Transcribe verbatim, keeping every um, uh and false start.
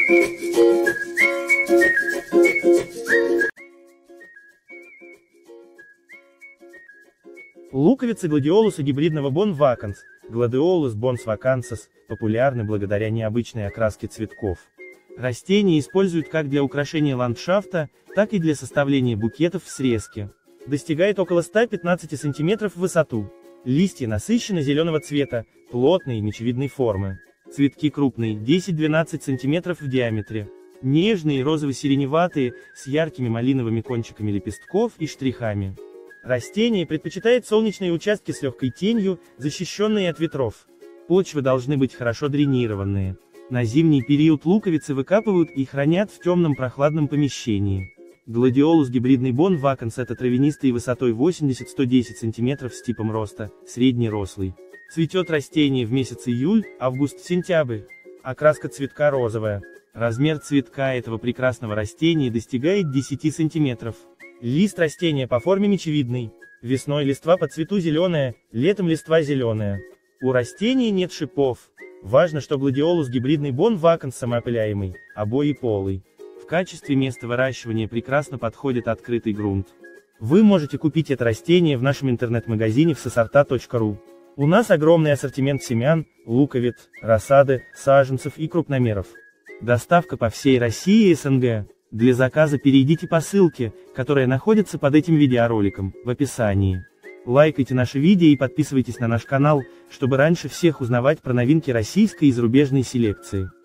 Луковицы гладиолуса гибридного Bon Vacans, Gladiolus Bons Vacances, популярны благодаря необычной окраске цветков. Растения используют как для украшения ландшафта, так и для составления букетов в срезке. Достигает около ста пятнадцати сантиметров в высоту. Листья насыщенно зеленого цвета, плотной мечевидной формы. Цветки крупные, десять-двенадцать сантиметров в диаметре. Нежные, розово-сиреневатые, с яркими малиновыми кончиками лепестков и штрихами. Растение предпочитает солнечные участки с легкой тенью, защищенные от ветров. Почвы должны быть хорошо дренированные. На зимний период луковицы выкапывают и хранят в темном прохладном помещении. Гладиолус гибридный Bon Vacans — это травянистый высотой восемьдесят — сто десять сантиметров с типом роста, среднерослый. Цветет растение в месяц июль, август-сентябрь. Окраска цветка розовая. Размер цветка этого прекрасного растения достигает десяти сантиметров. Лист растения по форме мечевидный. Весной листва по цвету зеленая, летом листва зеленая. У растения нет шипов. Важно, что гладиолус гибридный Bon Vacans самоопыляемый, обоеполый. В качестве места выращивания прекрасно подходит открытый грунт. Вы можете купить это растение в нашем интернет-магазине всесорта точка ру. У нас огромный ассортимент семян, луковиц, рассады, саженцев и крупномеров. Доставка по всей России и СНГ. Для заказа перейдите по ссылке, которая находится под этим видеороликом, в описании. Лайкайте наши видео и подписывайтесь на наш канал, чтобы раньше всех узнавать про новинки российской и зарубежной селекции.